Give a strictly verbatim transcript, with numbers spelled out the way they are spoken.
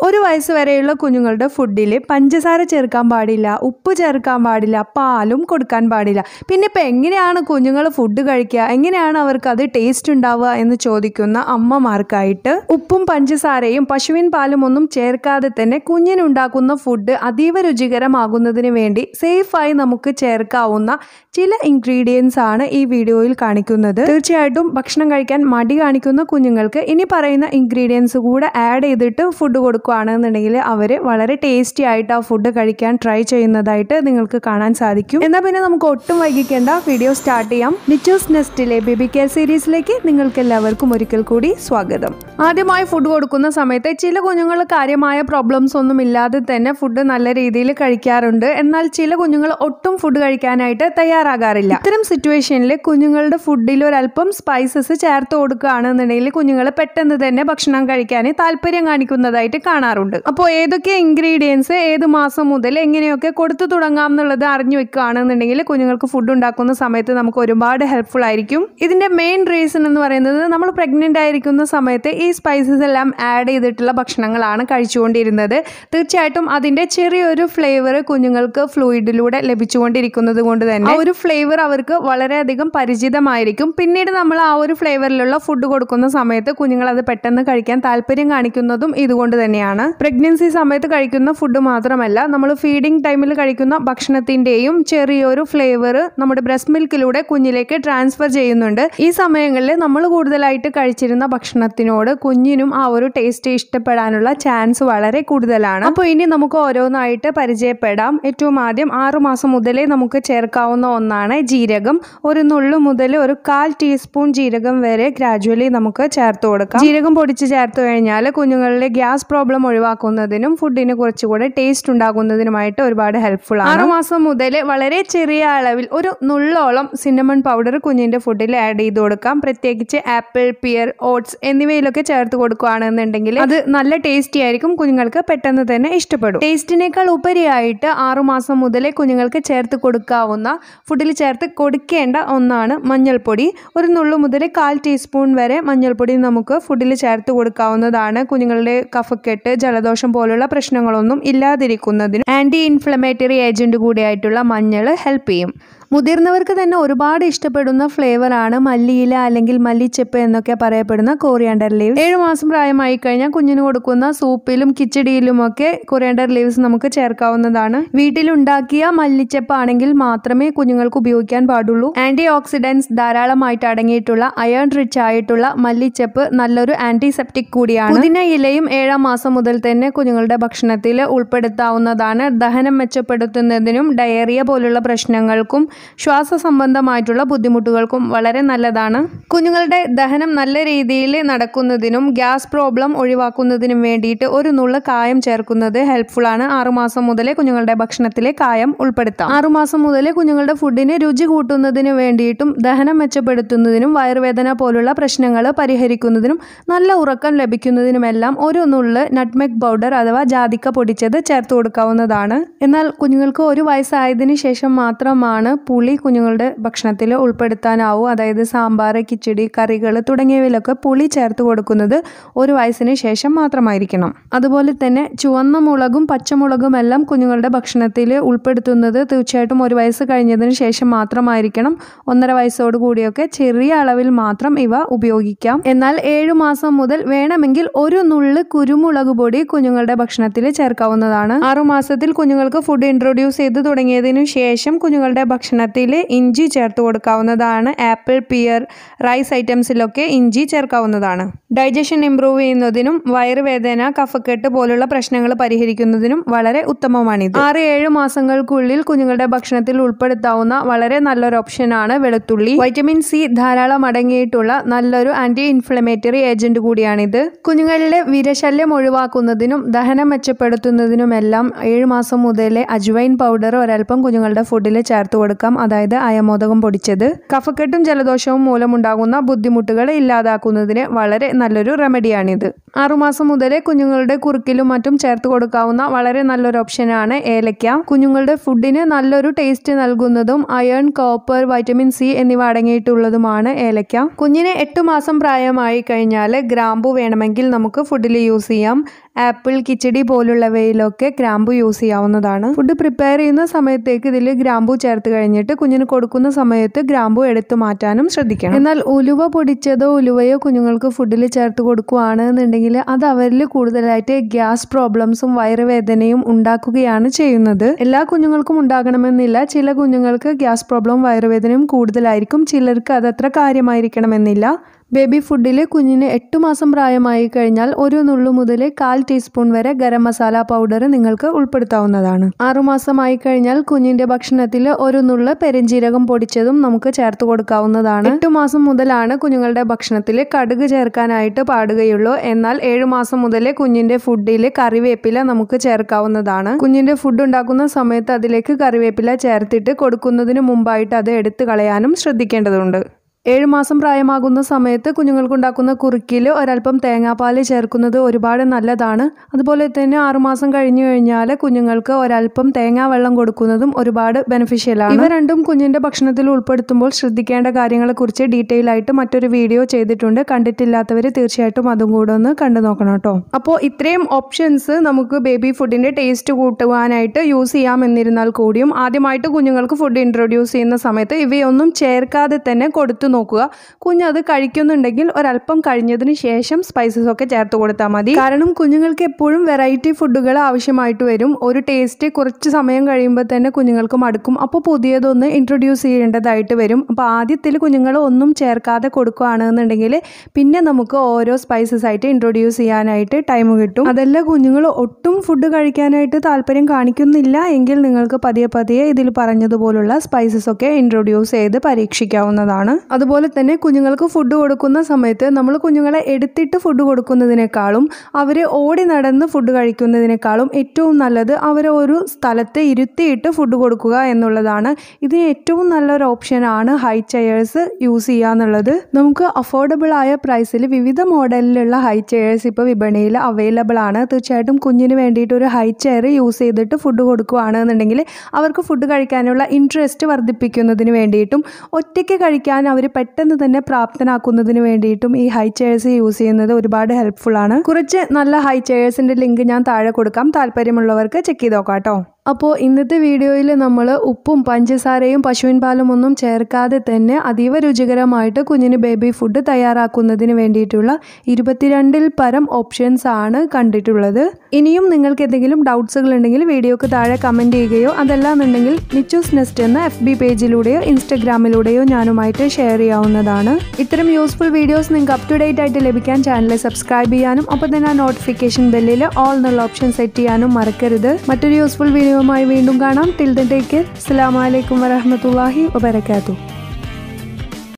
ഒരു വയസ്സ് വരെയുള്ള കുഞ്ഞുങ്ങളുടെ ഫുഡിൽ പഞ്ചസാര ചേർക്കാൻ പാടില്ല, ഉപ്പ് ചേർക്കാൻ പാടില്ല, പാലും കൊടുക്കാൻ പാടില്ല. പിന്നെ ഇപ്പം എങ്ങനെയാണ് കുഞ്ഞുങ്ങൾ ഫുഡ് കഴിക്കുക, എങ്ങനെയാണ് അവർക്ക് അത് ടേസ്റ്റ് ഉണ്ടാവുക എന്ന് ചോദിക്കുന്ന അമ്മമാർക്കായിട്ട് ഉപ്പും പഞ്ചസാരയും പശുവിൻ പാലും ഒന്നും ചേർക്കാതെ തന്നെ കുഞ്ഞിനുണ്ടാക്കുന്ന ഫുഡ് അതീവ രുചികരമാകുന്നതിന് വേണ്ടി സേഫായി നമുക്ക് ചേർക്കാവുന്ന ചില ഇൻഗ്രീഡിയൻസ് ആണ് ഈ വീഡിയോയിൽ കാണിക്കുന്നത്. തീർച്ചയായിട്ടും ഭക്ഷണം കഴിക്കാൻ മടി കാണിക്കുന്ന കുഞ്ഞുങ്ങൾക്ക് ഇനി പറയുന്ന ഇൻഗ്രീഡിയൻസ് കൂടെ ആഡ് ചെയ്തിട്ട് ഫുഡ് കൊടുക്കുകയാണെന്നുണ്ടെങ്കിൽ അവർ വളരെ ടേസ്റ്റി ആയിട്ട് ആ ഫുഡ് കഴിക്കാൻ ട്രൈ ചെയ്യുന്നതായിട്ട് നിങ്ങൾക്ക് കാണാൻ സാധിക്കും. എന്നാൽ പിന്നെ നമുക്ക് ഒട്ടും വൈകിക്കേണ്ട, വീഡിയോ സ്റ്റാർട്ട് ചെയ്യാം. നിച്ചൂസ്നെസ്റ്റിലെ ബേബി കെയർ സീരീസിലേക്ക് നിങ്ങൾക്ക് എല്ലാവർക്കും ഒരിക്കൽ കൂടി സ്വാഗതം. ആദ്യമായി ഫുഡ് കൊടുക്കുന്ന സമയത്ത് ചില കുഞ്ഞുങ്ങൾ കാര്യമായ പ്രോബ്ലംസ് ഒന്നും ഇല്ലാതെ തന്നെ ഫുഡ് നല്ല രീതിയിൽ കഴിക്കാറുണ്ട്. എന്നാൽ ചില കുഞ്ഞുങ്ങൾ ഒട്ടും ഫുഡ് കഴിക്കാനായിട്ട് തയ്യാറാകാറില്ല. ഇത്തരം സിറ്റുവേഷനിൽ കുഞ്ഞുങ്ങളുടെ ഫുഡിൽ ഒരല്പം സ്പൈസസ് ചേർത്ത് കൊടുക്കുകയാണെന്നുണ്ടെങ്കിൽ കുഞ്ഞുങ്ങൾ പെട്ടെന്ന് തന്നെ ഭക്ഷണം കഴിക്കാൻ താല്പര്യം കാണിക്കുന്നതായിട്ട് കാണാറുണ്ട്. അപ്പോൾ ഏതൊക്കെ ഇൻഗ്രീഡിയൻസ് ഏത് മാസം മുതൽ എങ്ങനെയൊക്കെ കൊടുത്തു തുടങ്ങാം എന്നുള്ളത് അറിഞ്ഞു വെക്കുകയാണെന്നുണ്ടെങ്കിൽ കുഞ്ഞുങ്ങൾക്ക് ഫുഡ് ഉണ്ടാക്കുന്ന സമയത്ത് നമുക്ക് ഒരുപാട് ഹെൽപ്ഫുൾ ആയിരിക്കും. ഇതിന്റെ മെയിൻ റീസൺ എന്ന് പറയുന്നത് നമ്മൾ പ്രഗ്നന്റ് ആയിരിക്കുന്ന സമയത്ത് ഈ സ്പൈസസ് എല്ലാം ആഡ് ചെയ്തിട്ടുള്ള ഭക്ഷണങ്ങളാണ് കഴിച്ചുകൊണ്ടിരുന്നത്. തീർച്ചയായിട്ടും അതിന്റെ ചെറിയൊരു ഫ്ലേവർ കുഞ്ഞുങ്ങൾക്ക് ഫ്ലൂയിഡിലൂടെ ലഭിച്ചുകൊണ്ടിരിക്കുന്നത് കൊണ്ട് തന്നെ ആ ഒരു ഫ്ലേവർ അവർക്ക് വളരെയധികം പരിചിതമായിരിക്കും. പിന്നീട് നമ്മൾ ആ ഒരു ഫ്ലേവറിലുള്ള ഫുഡ് കൊടുക്കുന്ന സമയത്ത് കുഞ്ഞുങ്ങൾ അത് പെട്ടെന്ന് കഴിക്കാൻ താല്പര്യം കാണിക്കുന്നതും ഇതുകൊണ്ട് തന്നെയാണ്. പ്രഗ്നൻസി സമയത്ത് കഴിക്കുന്ന ഫുഡ് മാത്രമല്ല, നമ്മൾ ഫീഡിംഗ് ടൈമിൽ കഴിക്കുന്ന ഭക്ഷണത്തിന്റെയും ചെറിയൊരു ഫ്ലേവർ നമ്മുടെ ബ്രസ്റ്റ് മിൽക്കിലൂടെ കുഞ്ഞിലേക്ക് ട്രാൻസ്ഫർ ചെയ്യുന്നുണ്ട്. ഈ സമയങ്ങളിൽ നമ്മൾ കൂടുതലായിട്ട് കഴിച്ചിരുന്ന ഭക്ഷണത്തിനോട് കുഞ്ഞിനും ആ ഒരു ടേസ്റ്റ് ഇഷ്ടപ്പെടാനുള്ള ചാൻസ് വളരെ കൂടുതലാണ്. അപ്പോൾ ഇനി നമുക്ക് ഓരോന്നായിട്ട് പരിചയപ്പെടാം. ഏറ്റവും ആദ്യം ആറു മാസം മുതലേ നമുക്ക് ചേർക്കാവുന്ന ഒന്നാണ് ജീരകം. ഒരു നുള്ളു മുതൽ ഒരു കാൽ ടീസ്പൂൺ ജീരകം വരെ ഗ്രാജുവലി നമുക്ക് ചേർത്ത് കൊടുക്കാം. ജീരകം പൊടിച്ച് ചേർത്ത് കഴിഞ്ഞാൽ കുഞ്ഞുങ്ങളിലെ ഗ്യാസ് പ്രോബ്ലം ഒഴിവാക്കുന്നതിനും ഫുഡിന് കുറച്ചുകൂടെ ടേസ്റ്റ് ഉണ്ടാകുന്നതിനുമായിട്ട് ഒരുപാട് ഹെൽപ്ഫുൾ ആണ്. ആറുമാസം മുതൽ വളരെ ചെറിയ അളവിൽ ഒരു നുള്ളോളം സിന്നമൺ പൗഡർ കുഞ്ഞിന്റെ ഫുഡിൽ ആഡ് ചെയ്ത് കൊടുക്കാം. പ്രത്യേകിച്ച് ആപ്പിൾ, പിയർ, ഓട്സ് എന്നിവയിലൊക്കെ ചേർത്ത് കൊടുക്കുകയാണെന്നുണ്ടെങ്കിൽ അത് നല്ല ടേസ്റ്റി ആയിരിക്കും, കുഞ്ഞുങ്ങൾക്ക് പെട്ടെന്ന് തന്നെ ഇഷ്ടപ്പെടും. ടേസ്റ്റിനേക്കാൾ ഉപരിയായിട്ട് ആറുമാസം മുതലേ കുഞ്ഞുങ്ങൾക്ക് ചേർത്ത് കൊടുക്കാവുന്ന, ഫുഡിൽ ചേർത്ത് കൊടുക്കേണ്ട ഒന്നാണ് മഞ്ഞൾപ്പൊടി. ഒരു നുള്ളു മുതൽ കാൽ ടീസ്പൂൺ വരെ മഞ്ഞൾപ്പൊടി നമുക്ക് ഫുഡിൽ ചേർത്ത് കൊടുക്കാവുന്നതാണ്. കുഞ്ഞുങ്ങളുടെ കഫക്കെട്ട്, ജലദോഷം പോലുള്ള പ്രശ്നങ്ങളൊന്നും ഇല്ലാതിരിക്കുന്നതിനും ആന്റി ഇൻഫ്ലമേറ്ററി ഏജന്റ് കൂടിയായിട്ടുള്ള മഞ്ഞൾ ഹെൽപ്പ് ചെയ്യും. മുതിർന്നവർക്ക് തന്നെ ഒരുപാട് ഇഷ്ടപ്പെടുന്ന ഫ്ലേവർ ആണ് മല്ലിയില അല്ലെങ്കിൽ മല്ലിച്ചെപ്പ് എന്നൊക്കെ പറയപ്പെടുന്ന കൊറിയാണ്ടർ ലീവ്സ്. ഏഴു മാസം പ്രായമായി കഴിഞ്ഞാൽ കുഞ്ഞിന് കൊടുക്കുന്ന സൂപ്പിലും കിച്ചടിയിലും ഒക്കെ കൊറിയാണ്ടർ ലീവ്സ് നമുക്ക് ചേർക്കാവുന്നതാണ്. വീട്ടിലുണ്ടാക്കിയ മല്ലിച്ചെപ്പ് ആണെങ്കിൽ മാത്രമേ കുഞ്ഞുങ്ങൾക്ക് ഉപയോഗിക്കാൻ പാടുള്ളൂ. ആന്റി ഓക്സിഡൻസ് ധാരാളമായിട്ട് അടങ്ങിയിട്ടുള്ള അയൺ റിച്ച് ആയിട്ടുള്ള മല്ലിച്ചെപ്പ് നല്ലൊരു ആന്റിസെപ്റ്റിക് കൂടിയാണ്. പുതിന ഇലയും ഏഴാം മാസം മുതൽ തന്നെ കുഞ്ഞുങ്ങളുടെ ഭക്ഷണത്തിൽ ഉൾപ്പെടുത്താവുന്നതാണ്. ദഹനം മെച്ചപ്പെടുത്തുന്നതിനും ഡയറിയ പോലുള്ള പ്രശ്നങ്ങൾക്കും ശ്വാസ സംബന്ധമായിട്ടുള്ള ബുദ്ധിമുട്ടുകൾക്കും വളരെ നല്ലതാണ്. കുഞ്ഞുങ്ങളുടെ ദഹനം നല്ല രീതിയിൽ നടക്കുന്നതിനും ഗ്യാസ് പ്രോബ്ലം ഒഴിവാക്കുന്നതിനും വേണ്ടിയിട്ട് ഒരു നുള്ള കായം ചേർക്കുന്നത് ഹെൽപ്ഫുൾ ആണ്. ആറുമാസം മുതലേ കുഞ്ഞുങ്ങളുടെ ഭക്ഷണത്തിലെ കായം ഉൾപ്പെടുത്താം. ആറുമാസം മുതലേ കുഞ്ഞുങ്ങളുടെ ഫുഡിന് രുചി കൂട്ടുന്നതിന് വേണ്ടിയിട്ടും ദഹനം മെച്ചപ്പെടുത്തുന്നതിനും വയറുവേദന പോലുള്ള പ്രശ്നങ്ങൾ പരിഹരിക്കുന്നതിനും നല്ല ഉറക്കം ലഭിക്കുന്നതിനുമെല്ലാം ഒരു നുള്ള് നട്ട്മെഗ് പൗഡർ അഥവാ ജാതിക്ക പൊടിച്ചത് ചേർത്ത് കൊടുക്കാവുന്നതാണ്. എന്നാൽ കുഞ്ഞുങ്ങൾക്ക് ഒരു വയസ്സായതിനു ശേഷം മാത്രമാണ് പുളി കുഞ്ഞുങ്ങളുടെ ഭക്ഷണത്തിൽ ഉൾപ്പെടുത്താനാവും. അതായത് സാമ്പാർ, കിച്ചടി, കറികൾ തുടങ്ങിയവയിലൊക്കെ പുളി ചേർത്ത് കൊടുക്കുന്നത് ഒരു വയസ്സിന് ശേഷം മാത്രമായിരിക്കണം. അതുപോലെ തന്നെ ചുവന്ന മുളകും പച്ചമുളകും എല്ലാം കുഞ്ഞുങ്ങളുടെ ഭക്ഷണത്തിൽ ഉൾപ്പെടുത്തുന്നത് തീർച്ചയായിട്ടും ഒരു വയസ്സ് കഴിഞ്ഞതിന് ശേഷം മാത്രമായിരിക്കണം. ഒന്നര വയസ്സോട് കൂടിയൊക്കെ ചെറിയ അളവിൽ മാത്രം ഇവ ഉപയോഗിക്കാം. എന്നാൽ ഏഴു മാസം മുതൽ വേണമെങ്കിൽ ഒരു നുള്ള് കുരുമുളക് പൊടി കുഞ്ഞുങ്ങളുടെ ഭക്ഷണത്തിൽ ചേർക്കാവുന്നതാണ്. ആറുമാസത്തിൽ കുഞ്ഞുങ്ങൾക്ക് ഫുഡ് ഇൻട്രൊഡ്യൂസ് ചെയ്ത് തുടങ്ങിയതിനു ശേഷം കുഞ്ഞുങ്ങളുടെ ഭക്ഷണത്തിൽ ഇഞ്ചി ചേർത്ത് കൊടുക്കാവുന്നതാണ്. ആപ്പിൾ, പിയർ, റൈസ് ഐറ്റംസിലൊക്കെ ഇഞ്ചി ചേർക്കാവുന്നതാണ്. ഡൈജഷൻ ഇംപ്രൂവ് ചെയ്യുന്നതിനും വയറുവേദന, കഫക്കെട്ട് പോലുള്ള പ്രശ്നങ്ങൾ പരിഹരിക്കുന്നതിനും വളരെ ഉത്തമമാണിത്. ആറ് ഏഴ് മാസങ്ങൾക്കുള്ളിൽ കുഞ്ഞുങ്ങളുടെ ഭക്ഷണത്തിൽ ഉൾപ്പെടുത്താവുന്ന വളരെ നല്ലൊരു ഓപ്ഷനാണ് വെളുത്തുള്ളി. വൈറ്റമിൻ സി ധാരാളം അടങ്ങിയിട്ടുള്ള നല്ലൊരു ആന്റി ഇൻഫ്ലമേറ്ററി ഏജന്റ് കൂടിയാണിത്. കുഞ്ഞുങ്ങളിലെ വിരശല്യം ഒഴിവാക്കുന്നതിനും ദഹനം മെച്ചപ്പെടുത്തുന്നതിനുമെല്ലാം ഏഴു മാസം മുതലേ അജ്വൈൻ പൗഡർ ഒരൽപ്പം കുഞ്ഞുങ്ങളുടെ ഫുഡിൽ ചേർത്ത് കൊടുക്കാം. കൊടുക്കാം, അതായത് അയമോദകം പൊടിച്ചത്. കഫക്കെട്ടും ജലദോഷവും മൂലമുണ്ടാകുന്ന ബുദ്ധിമുട്ടുകൾ ഇല്ലാതാക്കുന്നതിന് വളരെ നല്ലൊരു റെമഡിയാണിത്. ആറുമാസം മുതലേ കുഞ്ഞുങ്ങളുടെ കുറുക്കിലും മറ്റും ചേർത്ത് കൊടുക്കാവുന്ന വളരെ നല്ലൊരു ഓപ്ഷനാണ് ഏലക്ക. കുഞ്ഞുങ്ങളുടെ ഫുഡിന് നല്ലൊരു ടേസ്റ്റ് നൽകുന്നതും അയൺ, കോപ്പർ, വൈറ്റമിൻ സി എന്നിവ അടങ്ങിയിട്ടുള്ളതുമാണ് ഏലക്ക. കുഞ്ഞിന് എട്ടു മാസം പ്രായമായി കഴിഞ്ഞാൽ ഗ്രാമ്പു വേണമെങ്കിൽ നമുക്ക് ഫുഡിൽ യൂസ് ചെയ്യാം. ആപ്പിൾ, കിച്ചടി പോലുള്ളവയിലൊക്കെ ഗ്രാമ്പു യൂസ് ചെയ്യാവുന്നതാണ്. ഫുഡ് പ്രിപ്പയർ ചെയ്യുന്ന സമയത്തേക്ക് ഇതിൽ ഗ്രാമ്പു ചേർത്ത് കഴിഞ്ഞിട്ട് കുഞ്ഞിന് കൊടുക്കുന്ന സമയത്ത് ഗ്രാമ്പു എടുത്തു മാറ്റാനും ശ്രദ്ധിക്കണം. എന്നാൽ ഉലുവ പൊടിച്ചതോ ഉലുവയോ കുഞ്ഞുങ്ങൾക്ക് ഫുഡിൽ ചേർത്ത് കൊടുക്കുകയാണെന്നുണ്ടെങ്കിൽ അത് അവരിൽ കൂടുതലായിട്ട് ഗ്യാസ് പ്രോബ്ലംസും വയറുവേദനയും ഉണ്ടാക്കുകയാണ് ചെയ്യുന്നത്. എല്ലാ കുഞ്ഞുങ്ങൾക്കും ഉണ്ടാകണമെന്നില്ല. ചില കുഞ്ഞുങ്ങൾക്ക് ഗ്യാസ് പ്രോബ്ലം വയറുവേദനയും കൂടുതലായിരിക്കും, ചിലർക്ക് അതത്ര കാര്യമായിരിക്കണമെന്നില്ല. ബേബി ഫുഡിൽ കുഞ്ഞിന് എട്ടു മാസം പ്രായമായി കഴിഞ്ഞാൽ ഒരു നുള്ളു മുതൽ കാൽ ടീസ്പൂൺ വരെ ഗരം മസാല പൗഡർ നിങ്ങൾക്ക് ഉൾപ്പെടുത്താവുന്നതാണ്. ആറുമാസമായി കഴിഞ്ഞാൽ കുഞ്ഞിന്റെ ഭക്ഷണത്തിൽ ഒരു നുള്ളു പെരുംജീരകം പൊടിച്ചതും നമുക്ക് ചേർത്ത് കൊടുക്കാവുന്നതാണ്. എട്ടു മാസം മുതലാണ് കുഞ്ഞുങ്ങളുടെ ഭക്ഷണത്തിൽ കടുക് ചേർക്കാനായിട്ട് പാടുകയുള്ളൂ. എന്നാൽ ഏഴു മാസം മുതലേ കുഞ്ഞിന്റെ ഫുഡിൽ കറിവേപ്പില നമുക്ക് ചേർക്കാവുന്നതാണ്. കുഞ്ഞിന്റെ ഫുഡ് ഉണ്ടാക്കുന്ന സമയത്ത് അതിലേക്ക് കറിവേപ്പില ചേർത്തിട്ട് കൊടുക്കുന്നതിന് മുമ്പായിട്ട് അത് എടുത്തു കളയാനും ശ്രദ്ധിക്കേണ്ടതുണ്ട്. ഏഴു മാസം പ്രായമാകുന്ന സമയത്ത് കുഞ്ഞുങ്ങൾക്കുണ്ടാക്കുന്ന കുറുക്കിൽ ഒരൽപ്പം തേങ്ങാപ്പാൽ ചേർക്കുന്നത് ഒരുപാട് നല്ലതാണ്. അതുപോലെ തന്നെ ആറുമാസം കഴിഞ്ഞു കഴിഞ്ഞാൽ കുഞ്ഞുങ്ങൾക്ക് ഒരൽപ്പം തേങ്ങാ വെള്ളം കൊടുക്കുന്നതും ഒരുപാട് ബെനിഫിഷ്യലാണ്. ഇവ രണ്ടും കുഞ്ഞിന്റെ ഭക്ഷണത്തിൽ ഉൾപ്പെടുത്തുമ്പോൾ ശ്രദ്ധിക്കേണ്ട കാര്യങ്ങളെക്കുറിച്ച് ഡീറ്റെയിൽ ആയിട്ട് മറ്റൊരു വീഡിയോ ചെയ്തിട്ടുണ്ട്. കണ്ടിട്ടില്ലാത്തവർ തീർച്ചയായിട്ടും അതും കൂടെ ഒന്ന് കണ്ടു നോക്കണം കേട്ടോ. അപ്പോൾ ഇത്രയും ഓപ്ഷൻസ് നമുക്ക് ബേബി ഫുഡിന്റെ ടേസ്റ്റ് കൂട്ടുവാനായിട്ട് യൂസ് ചെയ്യാം. എന്നിരുന്നാൽ കൂടിയും ആദ്യമായിട്ട് കുഞ്ഞുങ്ങൾക്ക് ഫുഡ് ഇൻട്രൊഡ്യൂസ് ചെയ്യുന്ന സമയത്ത് ഇവയൊന്നും ചേർക്കാതെ തന്നെ കൊടുത്തു നോക്കുക. കുഞ്ഞത് കഴിക്കുന്നുണ്ടെങ്കിൽ ഒരല്പം കഴിഞ്ഞതിന് ശേഷം സ്പൈസസ് ഒക്കെ ചേർത്ത് കൊടുത്താൽ മതി. കാരണം കുഞ്ഞുങ്ങൾക്ക് എപ്പോഴും വെറൈറ്റി ഫുഡുകൾ ആവശ്യമായിട്ട് വരും. ഒരു ടേസ്റ്റ് കുറച്ച് സമയം കഴിയുമ്പോൾ തന്നെ കുഞ്ഞുങ്ങൾക്ക് മടുക്കും. അപ്പോൾ പുതിയതൊന്ന് ഇൻട്രൊഡ്യൂസ് ചെയ്യേണ്ടതായിട്ട് വരും. അപ്പോൾ ആദ്യത്തിൽ കുഞ്ഞുങ്ങൾ ഒന്നും ചേർക്കാതെ കൊടുക്കുകയാണെന്നുണ്ടെങ്കിൽ പിന്നെ നമുക്ക് ഓരോ സ്പൈസസ് ആയിട്ട് ഇൻട്രൊഡ്യൂസ് ചെയ്യാനായിട്ട് ടൈം കിട്ടും. അതല്ല കുഞ്ഞുങ്ങൾ ഒട്ടും ഫുഡ് കഴിക്കാനായിട്ട് താല്പര്യം കാണിക്കുന്നില്ല എങ്കിൽ നിങ്ങൾക്ക് പതിയെ പതിയെ ഇതിൽ പറഞ്ഞതുപോലുള്ള സ്പൈസസ് ഒക്കെ ഇൻട്രൊഡ്യൂസ് ചെയ്ത് പരീക്ഷിക്കാവുന്നതാണ്. അതുപോലെ തന്നെ കുഞ്ഞുങ്ങൾക്ക് ഫുഡ് കൊടുക്കുന്ന സമയത്ത് നമ്മൾ കുഞ്ഞുങ്ങളെ എടുത്തിട്ട് ഫുഡ് കൊടുക്കുന്നതിനേക്കാളും അവർ ഓടി നടന്ന് ഫുഡ് കഴിക്കുന്നതിനേക്കാളും ഏറ്റവും നല്ലത് അവരെ ഒരു സ്ഥലത്ത് ഇരുത്തിയിട്ട് ഫുഡ് കൊടുക്കുക എന്നുള്ളതാണ്. ഇതിന് ഏറ്റവും നല്ലൊരു ഓപ്ഷനാണ് ഹൈ ചെയേഴ്സ് യൂസ് ചെയ്യുക എന്നുള്ളത്. നമുക്ക് അഫോർഡബിൾ ആയ പ്രൈസിൽ വിവിധ മോഡലിലുള്ള ഹൈ ചെയേഴ്സ് ഇപ്പോൾ വിപണിയിൽ അവൈലബിൾ ആണ്. തീർച്ചയായിട്ടും കുഞ്ഞിന് വേണ്ടിയിട്ട് ഒരു ഹൈ ചെയർ യൂസ് ചെയ്തിട്ട് ഫുഡ് കൊടുക്കുകയാണെന്നുണ്ടെങ്കിൽ അവർക്ക് ഫുഡ് കഴിക്കാനുള്ള ഇൻട്രസ്റ്റ് വർദ്ധിപ്പിക്കുന്നതിന് വേണ്ടിയിട്ടും ഒറ്റയ്ക്ക് കഴിക്കാൻ അവർ പെട്ടെന്ന് തന്നെ പ്രാപ്തനാക്കുന്നതിന് വേണ്ടിയിട്ടും ഈ ഹൈ ചെയേഴ്സ് യൂസ് ചെയ്യുന്നത് ഒരുപാട് ഹെൽപ്ഫുൾ ആണ്. കുറച്ച് നല്ല ഹൈ ചെയേഴ്സിന്റെ ലിങ്ക് ഞാൻ താഴെ കൊടുക്കാം, താല്പര്യമുള്ളവർക്ക് ചെക്ക് ചെയ്ത് നോക്കാം കേട്ടോ. അപ്പോൾ ഇന്നത്തെ വീഡിയോയിൽ നമ്മൾ ഉപ്പും പഞ്ചസാരയും പശുവിൻ പാലും ഒന്നും ചേർക്കാതെ തന്നെ അതീവ രുചികരമായിട്ട് കുഞ്ഞിന് ബേബി ഫുഡ് തയ്യാറാക്കുന്നതിന് വേണ്ടിയിട്ടുള്ള ഇരുപത്തിരണ്ടിൽ പരം ഓപ്ഷൻസ് ആണ് കണ്ടിട്ടുള്ളത്. ഇനിയും നിങ്ങൾക്ക് എന്തെങ്കിലും ഡൗട്ട്സുകൾ ഉണ്ടെങ്കിൽ വീഡിയോക്ക് താഴെ കമൻറ്റ് ചെയ്യുകയോ അതല്ലാന്നുണ്ടെങ്കിൽ നിച്ചൂസ്നെസ്റ്റ് എന്ന എഫ് ബി പേജിലൂടെയോ ഇൻസ്റ്റഗ്രാമിലൂടെയോ ഞാനുമായിട്ട് ഷെയർ ചെയ്യാവുന്നതാണ്. ഇത്തരം യൂസ്ഫുൾ വീഡിയോസ് നിങ്ങൾക്ക് അപ് ടു ഡേറ്റ് ആയിട്ട് ലഭിക്കാൻ ചാനൽ സബ്സ്ക്രൈബ് ചെയ്യാനും ഒപ്പം തന്നെ ആ നോട്ടിഫിക്കേഷൻ ബെല്ലിൽ ഓൾ എന്നുള്ള ഓപ്ഷൻ സെറ്റ് ചെയ്യാനും മറക്കരുത്. മറ്റൊരു യൂസ്ഫുൾ വീഡിയോ മായി വീണ്ടും കാണാം. Till then take care. അസ്സലാമു അലൈക്കും വറഹ്മത്തുള്ളാഹി വബറകാതുഹു.